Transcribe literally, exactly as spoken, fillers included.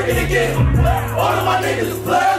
ready to get all of my niggas play.